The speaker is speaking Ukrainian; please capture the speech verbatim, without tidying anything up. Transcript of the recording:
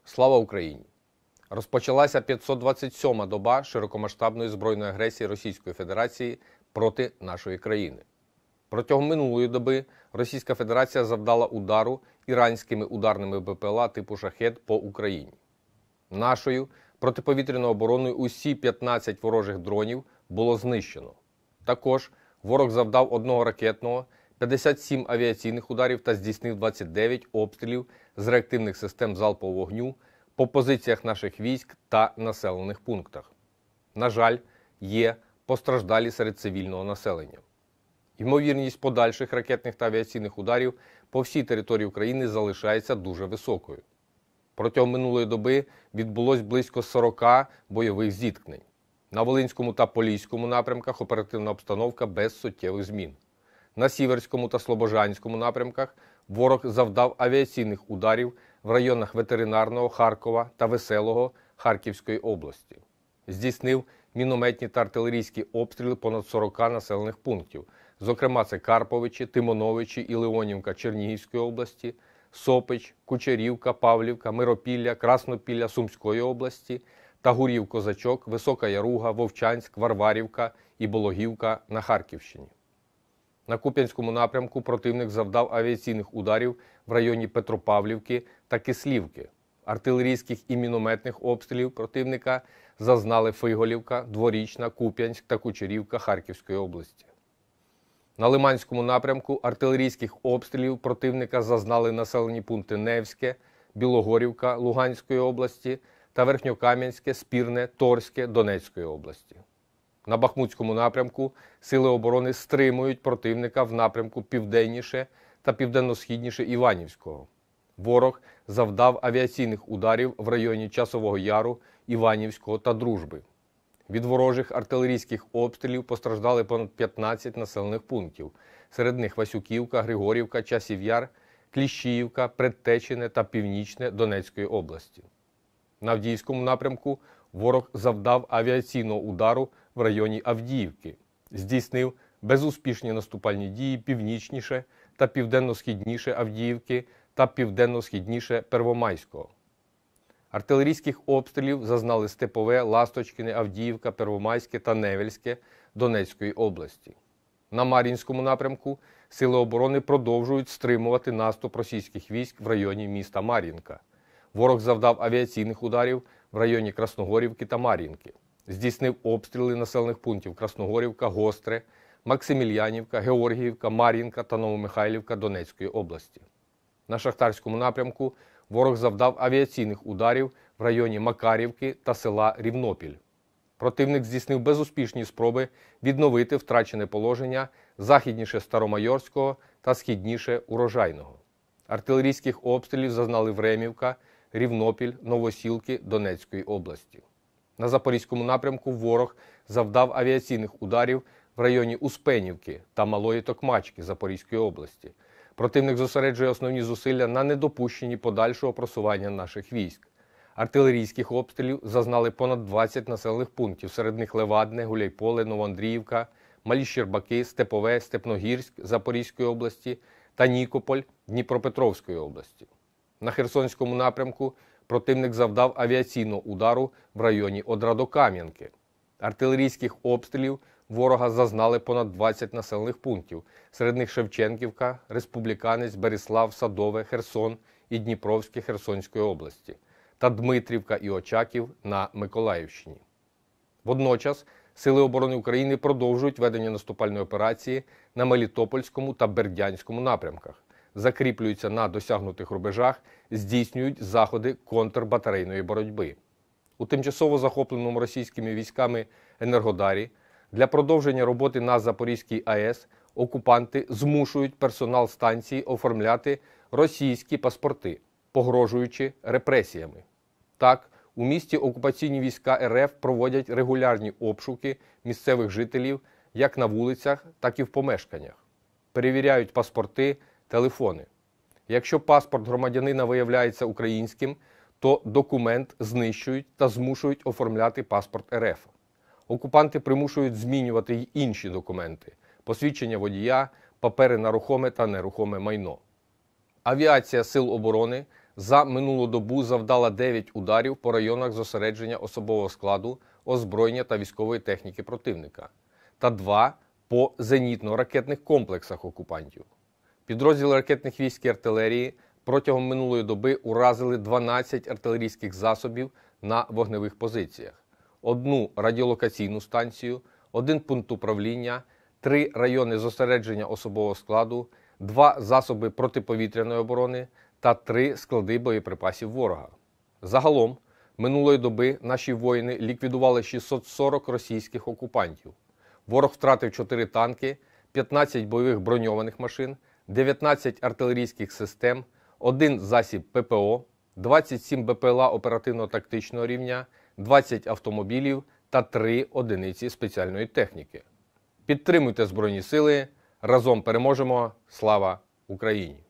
Слава Україні! Розпочалася п'ятсот двадцять сьома доба широкомасштабної збройної агресії Російської Федерації проти нашої країни. Протягом минулої доби Російська Федерація завдала удару іранськими ударними БПЛА типу «Шахед» по Україні. Нашою протиповітряною обороною усі п'ятнадцять ворожих дронів було знищено. Також ворог завдав одного ракетного, п'ятдесят сім авіаційних ударів та здійснив двадцять дев'ять обстрілів з реактивних систем залпового вогню по позиціях наших військ та населених пунктах. На жаль, є постраждалі серед цивільного населення. Ймовірність подальших ракетних та авіаційних ударів по всій території України залишається дуже високою. Протягом минулої доби відбулось близько сорока бойових зіткнень. На Волинському та Поліському напрямках оперативна обстановка без суттєвих змін. На Сіверському та Слобожанському напрямках ворог завдав авіаційних ударів в районах Ветеринарного, Харкова та Веселого Харківської області. Здійснив мінометні та артилерійські обстріли понад сорока населених пунктів. Зокрема, це Карповичі, Тимоновичі і Леонівка Чернігівської області, Сопич, Кучерівка, Павлівка, Миропілля, Краснопілля Сумської області, Тагурів-Козачок, Висока Яруга, Вовчанськ, Варварівка і Бологівка на Харківщині. На Куп'янському напрямку противник завдав авіаційних ударів в районі Петропавлівки та Кислівки. Артилерійських і мінометних обстрілів противника зазнали Фиголівка, Дворічна, Куп'янськ та Кучерівка Харківської області. На Лиманському напрямку артилерійських обстрілів противника зазнали населені пункти Невське, Білогорівка Луганської області та Верхньокам'янське, Спірне, Торське Донецької області. На Бахмутському напрямку сили оборони стримують противника в напрямку південніше та південно-східніше Іванівського. Ворог завдав авіаційних ударів в районі Часового Яру, Іванівського та Дружби. Від ворожих артилерійських обстрілів постраждали понад п'ятнадцять населених пунктів. Серед них Васюківка, Григорівка, Часів Яр, Кліщіївка, Предтечине та Північне Донецької області. На Авдіївському напрямку ворог завдав авіаційного удару в районі Авдіївки. Здійснив безуспішні наступальні дії північніше та південно-східніше Авдіївки та південно-східніше Первомайського. Артилерійських обстрілів зазнали Степове, Ласточкине, Авдіївка, Первомайське та Невельське Донецької області. На Мар'їнському напрямку сили оборони продовжують стримувати наступ російських військ в районі міста Мар'їнка. Ворог завдав авіаційних ударів в районі Красногорівки та Мар'їнки. Здійснив обстріли населених пунктів Красногорівка, Гостре, Максимільянівка, Георгіївка, Мар'їнка та Новомихайлівка Донецької області. На Шахтарському напрямку ворог завдав авіаційних ударів в районі Макарівки та села Рівнопіль. Противник здійснив безуспішні спроби відновити втрачене положення західніше Старомайорського та східніше Урожайного. Артилерійських обстрілів зазнали Времівка, Рівнопіль, Новосілки Донецької області. На Запорізькому напрямку ворог завдав авіаційних ударів в районі Успенівки та Малої Токмачки Запорізької області. Противник зосереджує основні зусилля на недопущенні подальшого просування наших військ. Артилерійських обстрілів зазнали понад двадцять населених пунктів, серед них Левадне, Гуляйполе, Новоандріївка, Малі Щербаки, Степове, Степногірськ Запорізької області та Нікополь Дніпропетровської області. На Херсонському напрямку противник завдав авіаційного удару в районі Одрадокам'янки. Артилерійських обстрілів ворога зазнали понад двадцять населених пунктів, серед них Шевченківка, Республіканець, Берислав, Садове, Херсон і Дніпровське Херсонської області та Дмитрівка і Очаків на Миколаївщині. Водночас Сили оборони України продовжують ведення наступальної операції на Мелітопольському та Бердянському напрямках, закріплюються на досягнутих рубежах, здійснюють заходи контрбатарейної боротьби. У тимчасово захопленому російськими військами Енергодарі для продовження роботи на Запорізькій АЕС окупанти змушують персонал станції оформляти російські паспорти, погрожуючи репресіями. Так, у місті окупаційні війська РФ проводять регулярні обшуки місцевих жителів як на вулицях, так і в помешканнях. Перевіряють паспорти, телефони. Якщо паспорт громадянина виявляється українським, то документ знищують та змушують оформляти паспорт РФ. Окупанти примушують змінювати й інші документи – посвідчення водія, папери на рухоме та нерухоме майно. Авіація Сил оборони за минулу добу завдала дев'ять ударів по районах зосередження особового складу, озброєння та військової техніки противника та два по зенітно-ракетних комплексах окупантів. Підрозділи ракетних військ і артилерії протягом минулої доби уразили дванадцять артилерійських засобів на вогневих позиціях, одну радіолокаційну станцію, один пункт управління, три райони зосередження особового складу, два засоби протиповітряної оборони та три склади боєприпасів ворога. Загалом, минулої доби наші воїни ліквідували шістсот сорок російських окупантів. Ворог втратив чотири танки, п'ятнадцять бойових броньованих машин, дев'ятнадцять артилерійських систем, один засіб ППО, двадцять сім БПЛА оперативно-тактичного рівня, двадцять автомобілів та три одиниці спеціальної техніки. Підтримуйте Збройні Сили, разом переможемо! Слава Україні!